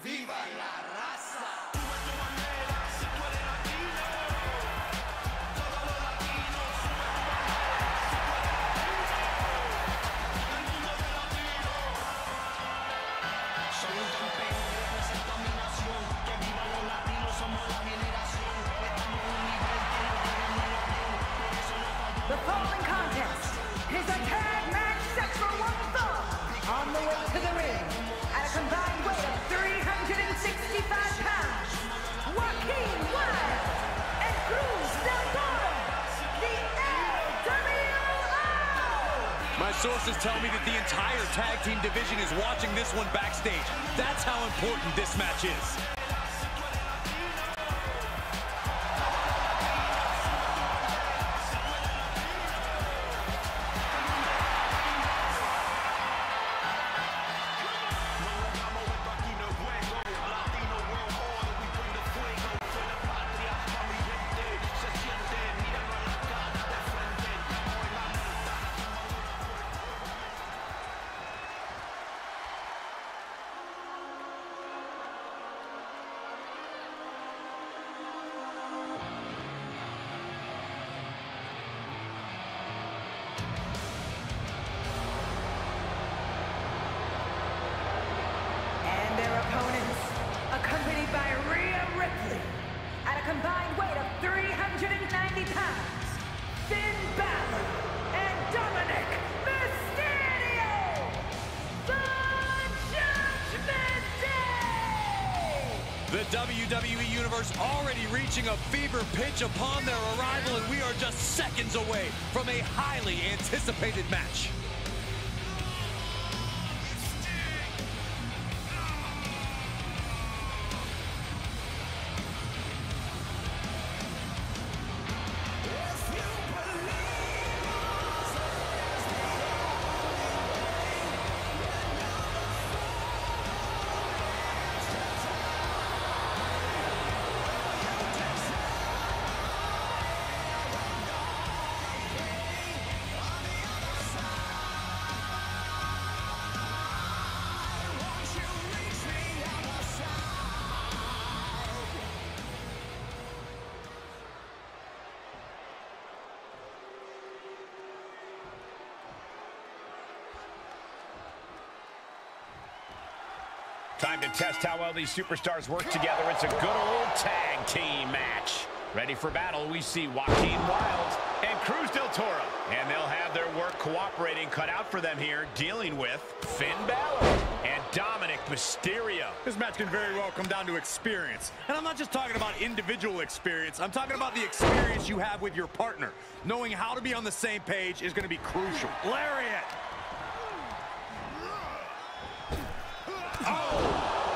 ¡Viva la raza! The following contest is a tag match set for one fall. On the way to the ring, at a combined weight of 365 pounds, Joaquin Wilde and Cruz del Toro, the LWO! My sources tell me that the entire tag team division is watching this one backstage. That's how important this match is. Accompanied by Rhea Ripley, at a combined weight of 390 pounds, Finn Balor and Dominic Mysterio, the Judgment Day! The WWE Universe already reaching a fever pitch upon their arrival, and we are just seconds away from a highly anticipated match. Time to test how well these superstars work together. It's a good old tag team match. Ready for battle, we see Joaquin Wilde and Cruz del Toro. And they'll have their work cooperating cut out for them here, dealing with Finn Balor and Dominic Mysterio. This match can very well come down to experience. And I'm not just talking about individual experience. I'm talking about the experience you have with your partner. Knowing how to be on the same page is going to be crucial. Lariat! Oh!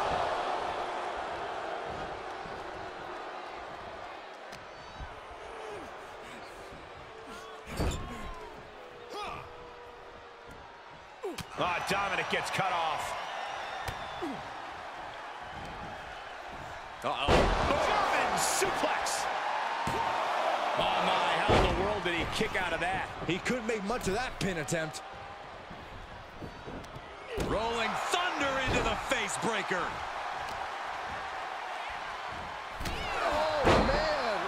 Oh, Dominic gets cut off. Uh-oh. German suplex. Oh, my. How in the world did he kick out of that? He couldn't make much of that pin attempt. Rolling thunder into the face breaker. Oh, man.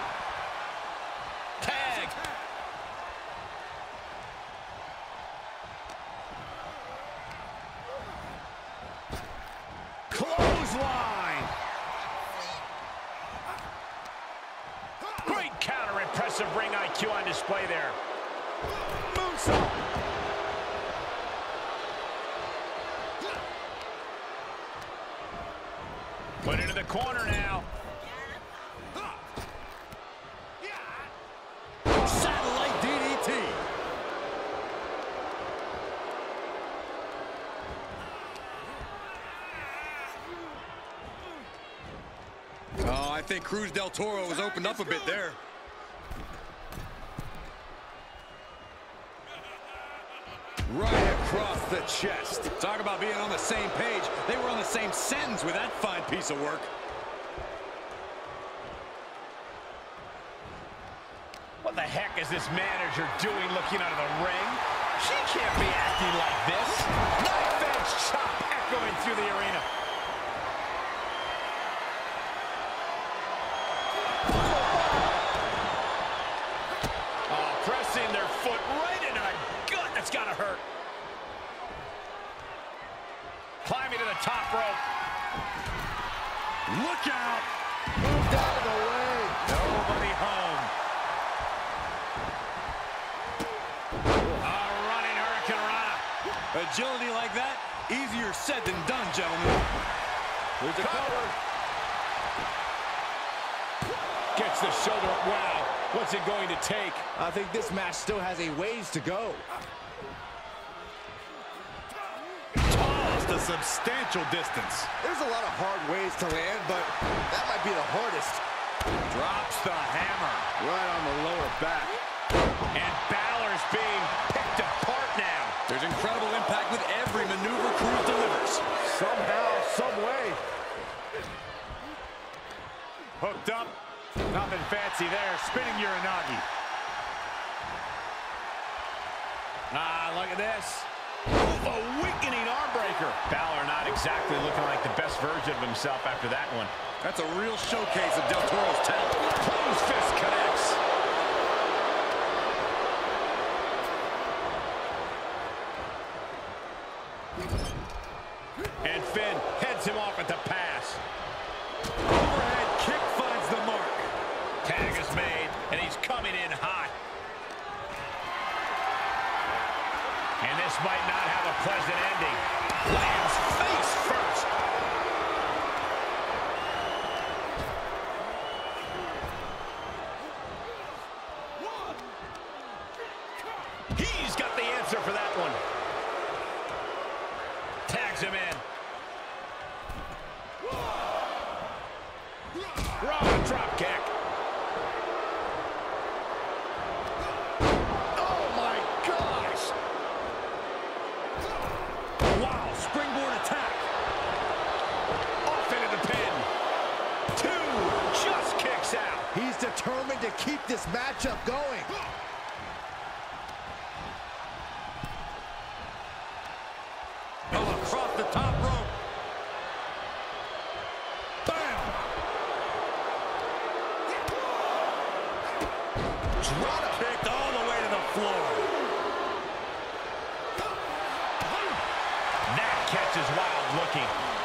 Tag. Clothesline. Great counter. Impressive ring IQ on display there. Moonsault. Put into the corner now. Satellite DDT. Oh, I think Cruz del Toro was opened up a bit there. Right across the chest. Talk about being on the same page. They were on the same sentence with that fine piece of work. What the heck is this manager doing looking out of the ring? She can't be acting like this. Knife edge chop echoing through the arena. top rope. Look out! Moved out of the way. Nobody home. A running Hurricane Rana. Agility like that, easier said than done, gentlemen. Here's a cover. Gets the shoulder up. Wow, what's it going to take? I think this match still has a ways to go. Tossed a substantial distance. There's a lot of hard ways to land, but that might be the hardest. Drops the hammer. Right on the lower back. And Balor's being picked apart now. There's incredible impact with every maneuver Cruz delivers. Somehow, some way. Hooked up. Nothing fancy there. Spinning Uranagi. Ah, look at this. A weakening arm breaker. Balor not exactly looking like the best version of himself after that one. That's a real showcase of Del Toro's talent. Closed fist connects. And Finn heads him off at the pass. Overhead kick finds the mark. Tag is made, and he's coming in hot. And this might not have a pleasant ending. Lands face first. He's got the answer for that one. Tags him in. Raw drop kick. Oh my gosh! Wow, springboard attack. Off into the pin. Two, just kicks out. He's determined to keep this matchup going. Oh, across the top rope. Bam! Drop kicked all the way to the floor. That catch is wild looking.